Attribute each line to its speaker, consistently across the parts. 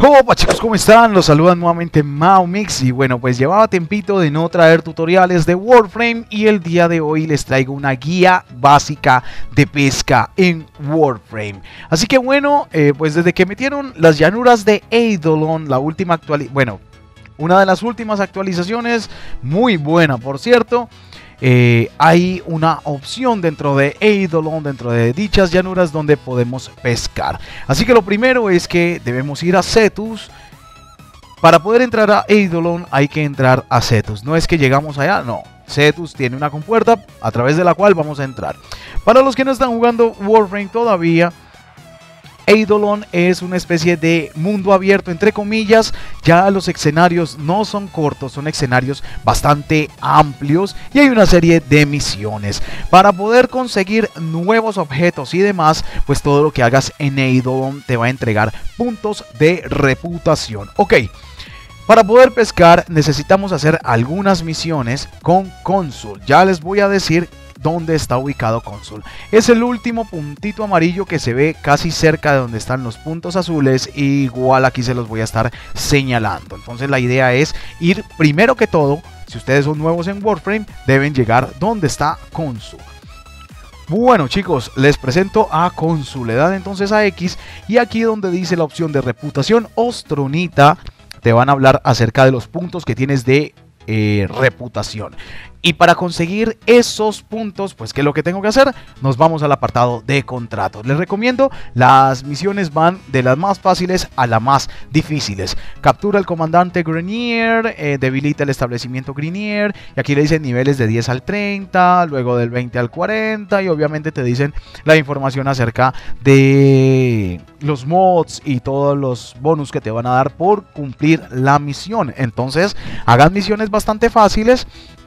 Speaker 1: Hola chicos, ¿cómo están? Los saludan nuevamente Maumix y bueno, pues llevaba tiempito de no traer tutoriales de Warframe y el día de hoy les traigo una guía básica de pesca en Warframe. Así que bueno, pues desde que metieron las llanuras de Eidolon, la última actualización, una de las últimas actualizaciones, muy buena por cierto. Hay una opción dentro de Eidolon, dentro de dichas llanuras, donde podemos pescar. Así que lo primero es que debemos ir a Cetus. Para poder entrar a Eidolon hay que entrar a Cetus. No es que llegamos allá, no. Cetus tiene una compuerta a través de la cual vamos a entrar. Para los que no están jugando Warframe todavía, Eidolon es una especie de mundo abierto, entre comillas. Ya los escenarios no son cortos, son escenarios bastante amplios y hay una serie de misiones. Para poder conseguir nuevos objetos y demás, pues todo lo que hagas en Eidolon te va a entregar puntos de reputación. Ok, para poder pescar necesitamos hacer algunas misiones con Consul. Ya les voy a decir dónde está ubicado Consul. Es el último puntito amarillo que se ve casi cerca de donde están los puntos azules. Igual aquí se los voy a estar señalando. Entonces la idea es ir primero que todo. Si ustedes son nuevos en Warframe, deben llegar donde está Consul. Bueno chicos, les presento a Consul. Le dan entonces a X y aquí donde dice la opción de reputación Ostronita, te van a hablar acerca de los puntos que tienes de reputación. Y para conseguir esos puntos, pues ¿qué es lo que tengo que hacer? Nos vamos al apartado de contratos. Les recomiendo, las misiones van de las más fáciles a las más difíciles. Captura al comandante Grenier, debilita el establecimiento Grenier, y aquí le dicen niveles de 10 al 30, luego del 20 al 40, y obviamente te dicen la información acerca de los mods y todos los bonus que te van a dar por cumplir la misión. Entonces, hagan misiones bastante fáciles.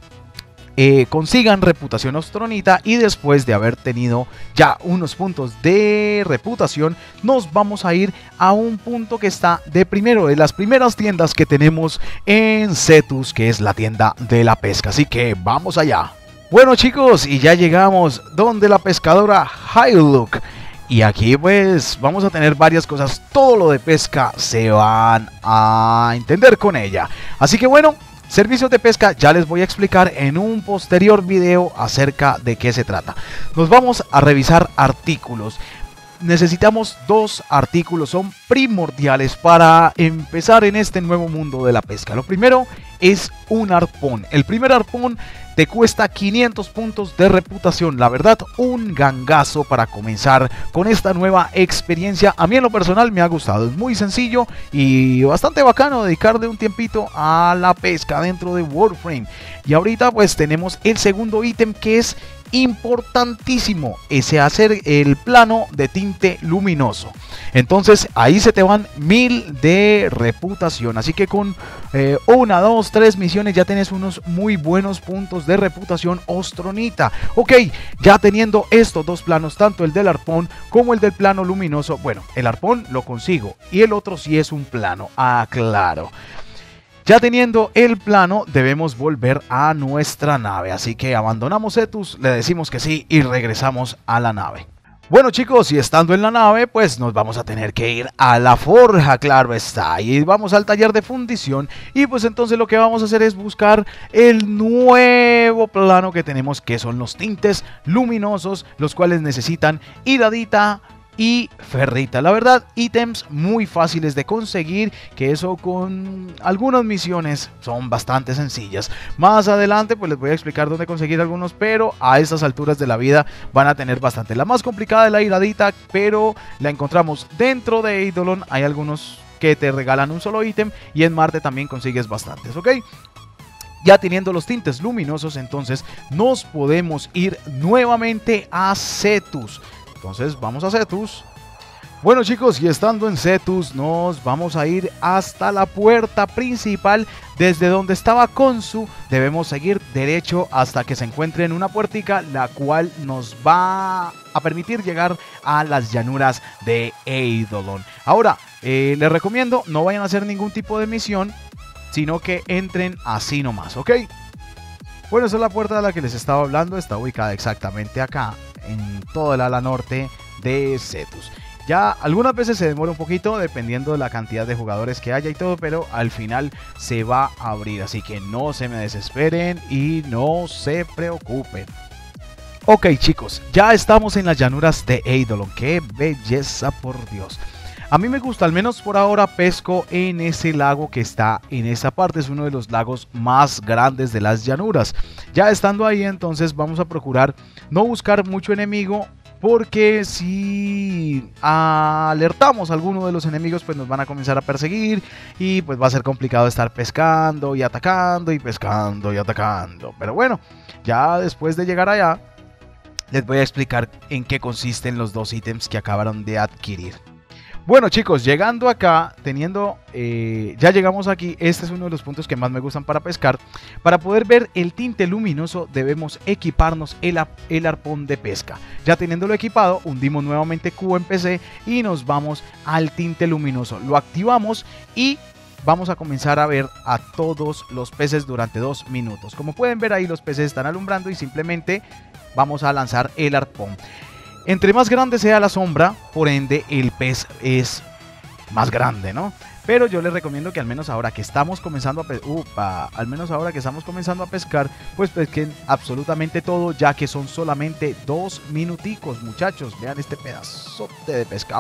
Speaker 1: Consigan reputación Ostronita y después de haber tenido ya unos puntos de reputación, nos vamos a ir a un punto que está de primero, de las primeras tiendas que tenemos en Cetus, que es la tienda de la pesca. Así que vamos allá. Bueno chicos, y ya llegamos donde la pescadora Hylook. Y aquí pues vamos a tener varias cosas, todo lo de pesca se van a entender con ella. Así que bueno, servicios de pesca ya les voy a explicar en un posterior video acerca de qué se trata. Nos vamos a revisar artículos. Necesitamos dos artículos, son primordiales para empezar en este nuevo mundo de la pesca. Lo primero es un arpón. El primer arpón te cuesta 500 puntos de reputación. La verdad, un gangazo para comenzar con esta nueva experiencia. A mí en lo personal me ha gustado. Es muy sencillo y bastante bacano dedicarle un tiempito a la pesca dentro de Warframe. Y ahorita pues tenemos el segundo ítem, que es importantísimo, ese hacer el plano de tinte luminoso. Entonces ahí se te van 1000 de reputación. Así que con 1, 2, 3 misiones ya tienes unos muy buenos puntos de reputación Ostronita. Ok, ya teniendo estos dos planos, tanto el del arpón como el del plano luminoso. Bueno, el arpón lo consigo y el otro sí es un plano. Claro. Ya teniendo el plano, debemos volver a nuestra nave. Así que abandonamos Cetus, le decimos que sí y regresamos a la nave. Bueno chicos, y estando en la nave, pues nos vamos a tener que ir a la forja, claro está. Y vamos al taller de fundición. Y pues entonces lo que vamos a hacer es buscar el nuevo plano que tenemos, que son los tintes luminosos, los cuales necesitan iradita y ferrita. La verdad, ítems muy fáciles de conseguir, que eso con algunas misiones son bastante sencillas. Más adelante pues les voy a explicar dónde conseguir algunos, pero a estas alturas de la vida van a tener bastante. La más complicada es la iradita, pero la encontramos dentro de Eidolon. Hay algunos que te regalan un solo ítem y en Marte también consigues bastantes, ¿ok? Ya teniendo los tintes luminosos, entonces nos podemos ir nuevamente a Cetus. Entonces vamos a Cetus. Bueno chicos, y estando en Cetus nos vamos a ir hasta la puerta principal. Desde donde estaba Consul debemos seguir derecho hasta que se encuentre en una puertica, la cual nos va a permitir llegar a las llanuras de Eidolon. Ahora, les recomiendo no vayan a hacer ningún tipo de misión, sino que entren así nomás, ¿ok? Bueno, esa es la puerta de la que les estaba hablando. Está ubicada exactamente acá, en todo el ala norte de Cetus. Ya algunas veces se demora un poquito dependiendo de la cantidad de jugadores que haya y todo, pero al final se va a abrir, así que no se me desesperen y no se preocupen. Ok chicos, ya estamos en las llanuras de Eidolon, qué belleza por Dios. A mí me gusta, al menos por ahora pesco en ese lago que está en esa parte, es uno de los lagos más grandes de las llanuras. Ya estando ahí entonces vamos a procurar no buscar mucho enemigo, porque si alertamos a alguno de los enemigos pues nos van a comenzar a perseguir y pues va a ser complicado estar pescando y atacando y pescando y atacando. Pero bueno, ya después de llegar allá les voy a explicar en qué consisten los dos ítems que acabaron de adquirir. Bueno chicos, llegando acá, ya llegamos aquí, este es uno de los puntos que más me gustan para pescar. Para poder ver el tinte luminoso debemos equiparnos el arpón de pesca. Ya teniéndolo equipado, hundimos nuevamente Q en PC y nos vamos al tinte luminoso. Lo activamos y vamos a comenzar a ver a todos los peces durante 2 minutos. Como pueden ver ahí los peces están alumbrando y simplemente vamos a lanzar el arpón. Entre más grande sea la sombra, por ende el pez es más grande, ¿no? Pero yo les recomiendo que al menos ahora que estamos comenzando a pescar, pues pesquen absolutamente todo, ya que son solamente 2 minuticos, muchachos. Vean este pedazote de pescado.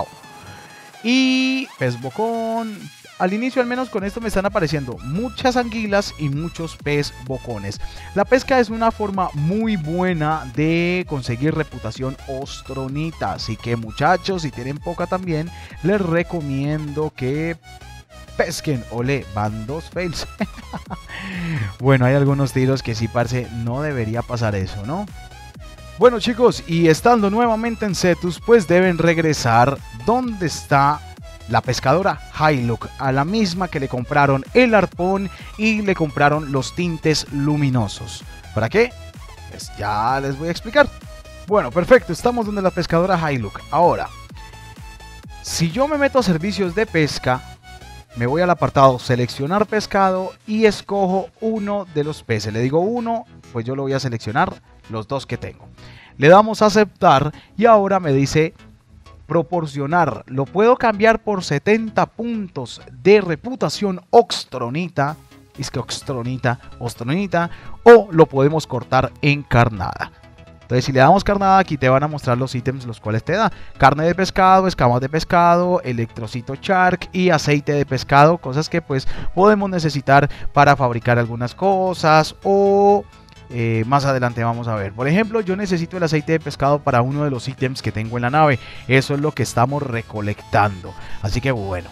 Speaker 1: Y pez bocón. Al inicio al menos con esto me están apareciendo muchas anguilas y muchos pez bocones. La pesca es una forma muy buena de conseguir reputación ostronita. Así que muchachos, si tienen poca también, les recomiendo que pesquen. Ole, van 2 fails. Bueno, hay algunos tiros que sí, parce, no debería pasar eso, ¿no? Bueno chicos, y estando nuevamente en Cetus, pues deben regresar donde está la pescadora Hilux, a la misma que le compraron el arpón y le compraron los tintes luminosos. ¿Para qué? Pues ya les voy a explicar. Bueno, perfecto, estamos donde la pescadora Hilux. Ahora, si yo me meto a servicios de pesca, me voy al apartado seleccionar pescado y escojo uno de los peces. Le digo uno, pues yo lo voy a seleccionar los 2 que tengo. Le damos a aceptar y ahora me dice proporcionar. Lo puedo cambiar por 70 puntos de reputación ostronita. Es que ostronita, o lo podemos cortar en carnada. Entonces si le damos carnada, aquí te van a mostrar los ítems los cuales te da. Carne de pescado, escamas de pescado, electrocito shark y aceite de pescado. Cosas que pues podemos necesitar para fabricar algunas cosas o más adelante vamos a ver. Por ejemplo, yo necesito el aceite de pescado para uno de los ítems que tengo en la nave. Eso es lo que estamos recolectando. Así que bueno,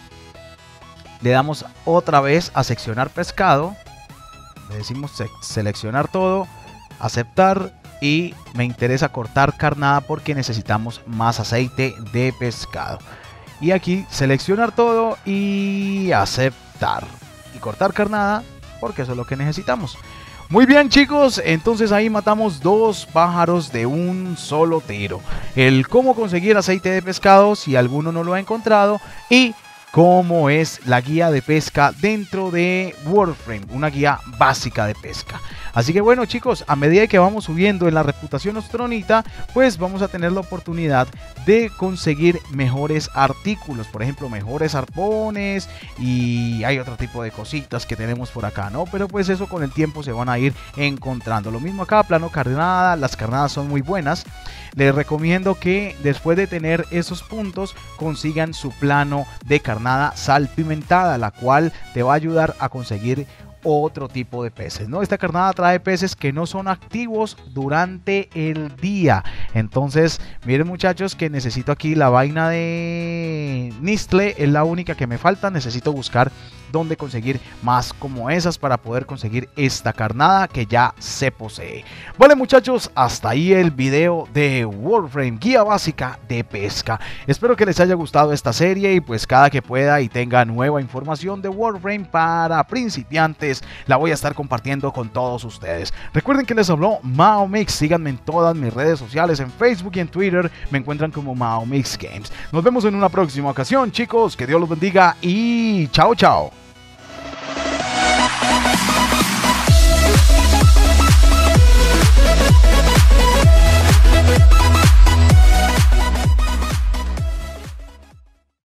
Speaker 1: le damos otra vez a seccionar pescado. Le decimos seleccionar todo, aceptar. Y me interesa cortar carnada porque necesitamos más aceite de pescado. Y aquí seleccionar todo y aceptar. Y cortar carnada porque eso es lo que necesitamos. Muy bien chicos, entonces ahí matamos 2 pájaros de un solo tiro. El cómo conseguir aceite de pescado si alguno no lo ha encontrado y cómo es la guía de pesca dentro de Warframe, una guía básica de pesca. Así que bueno chicos, a medida que vamos subiendo en la reputación ostronita, pues vamos a tener la oportunidad de conseguir mejores artículos, por ejemplo mejores arpones y hay otro tipo de cositas que tenemos por acá, ¿no? Pero pues eso con el tiempo se van a ir encontrando. Lo mismo acá, plano carnada, las carnadas son muy buenas. Les recomiendo que después de tener esos puntos consigan su plano de carnada salpimentada, la cual te va a ayudar a conseguir otro tipo de peces, ¿no? Esta carnada trae peces que no son activos durante el día. Entonces, miren muchachos que necesito aquí la vaina de Nistle, es la única que me falta. Necesito buscar dónde conseguir más como esas para poder conseguir esta carnada que ya se posee. Vale muchachos, hasta ahí el video de Warframe, guía básica de pesca. Espero que les haya gustado esta serie y pues cada que pueda y tenga nueva información de Warframe para principiantes, la voy a estar compartiendo con todos ustedes. Recuerden que les habló MaoMix, síganme en todas mis redes sociales, en Facebook y en Twitter, me encuentran como MaoMix Games. Nos vemos en una próxima ocasión chicos, que Dios los bendiga y chao chao.